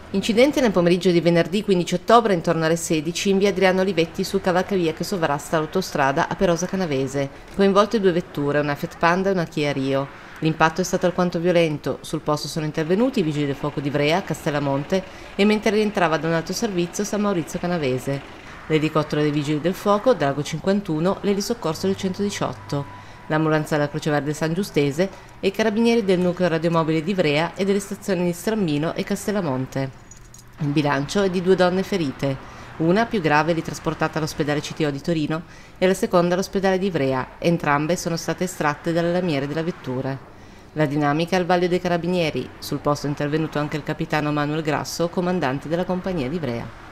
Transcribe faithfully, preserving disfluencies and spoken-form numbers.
Incidente nel pomeriggio di venerdì quindici ottobre intorno alle sedici in via Adriano Olivetti sul cavalcavia che sovrasta l'autostrada a Perosa Canavese. Coinvolte due vetture, una Fiat Panda e una Kia Rio. L'impatto è stato alquanto violento. Sul posto sono intervenuti i vigili del fuoco di Ivrea, Castellamonte e mentre rientrava da un altro servizio San Maurizio Canavese. L'elicottero dei vigili del fuoco, Drago cinquantuno, l'elisoccorso del centodiciotto, l'ambulanza della Croce Verde San Giustese e i carabinieri del nucleo radiomobile di Ivrea e delle stazioni di Strammino e Castellamonte. Il bilancio è di due donne ferite, una più grave ritrasportata all'ospedale C T O di Torino e la seconda all'ospedale di Ivrea. Entrambe sono state estratte dalle lamiere della vettura. La dinamica al vaglio dei carabinieri. Sul posto è intervenuto anche il capitano Manuel Grasso, comandante della compagnia di Ivrea.